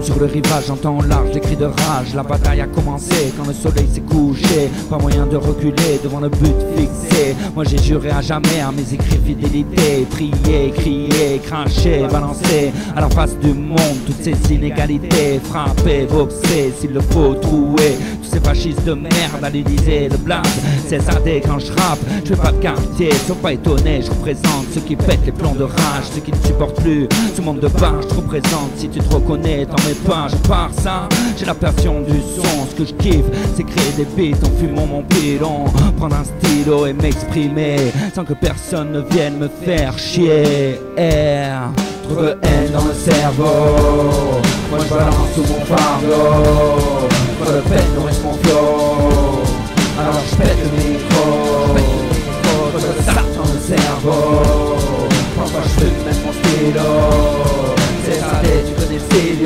sur le rivage, j'entends large des cris de rage. La bataille a commencé quand le soleil s'est couché. Pas moyen de reculer devant le but fixé. Moi j'ai juré à jamais à mes écrits fidélité. Prier, crier, cracher, balancer à la face du monde toutes ces inégalités. Frapper, boxer, s'il le faut, trouer tous ces fascistes de merde à l'Élysée, le blast. C'est ça dès quand je rappe, je fais pas de quartier. Sois pas étonné, je représente ceux qui pètent les plombs de rage, ceux qui ne supportent plus ce monde de barge. Je te représente si tu te reconnais dans mes pages. Par ça, j'ai la passion du son. Ce que je kiffe, c'est créer des beats en fumant mon pilon, prendre un stylo et m'exprimer sans que personne ne vienne me faire chier. Trop de haine dans le cerveau, moi je balance tout mon fardeau. Trop de peine nourrisse mon flow, alors je pète le micro. Trop de sap dans le cerveau, parfois je fume même mon stylo. C'est salé, tu connais le stylo.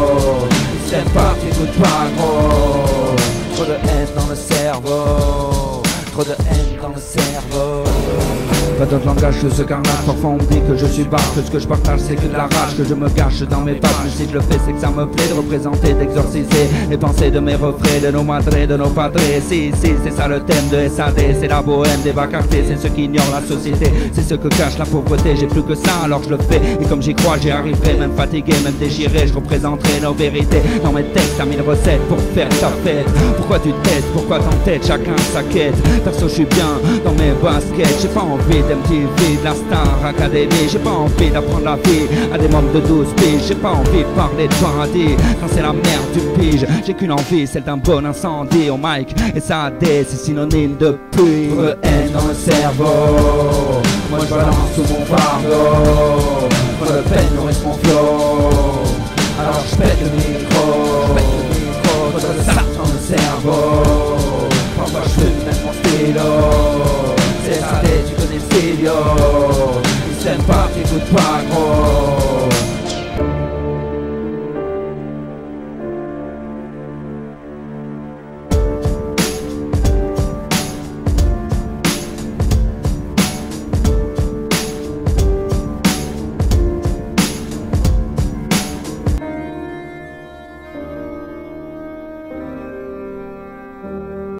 Ils s'aiment pas, t'écoutes pas gros. Trop de haine dans le cerveau, trop de haine dans le cerveau. Pas d'autre langage que ce carnage, parfois on me dit que je suis barre. Que ce que je partage c'est que de la rage, que je me gâche dans mes pattes. Mais si je le fais c'est que ça me plaît de représenter, d'exorciser les pensées de mes refrains, de nos madres, de nos padres. Si, c'est ça le thème de SAD, c'est la bohème des vacartés. C'est ceux qui ignorent la société, c'est ceux que cache la pauvreté. J'ai plus que ça alors je le fais, et comme j'y crois j'y arriverai. Même fatigué, même déchiré, je représenterai nos vérités. Dans mes textes, t'as mille recettes pour faire ta fête. Pourquoi tu testes, pourquoi t'entêtes, chacun sa quête. Perso je suis bien dans mes baskets, j'ai pas envie d'MTV, de la Star Academy. J'ai pas envie d'apprendre la vie à des membres de 12 piges. J'ai pas envie de parler de paradis quand c'est la merde du pige. J'ai qu'une envie, celle d'un bon incendie au mic. Et ça a des, c'est synonyme de pluie. Trop de haine dans le cerveau, moi je balance tout mon fardeau. Trop de peine nourrisse mon flow, alors je pète le micro. Trop de sap dans le cerveau, parfois je fume même mon stylo. C'est salé, tu connais le stylo. Ils s'aiment pas, t'écoutes pas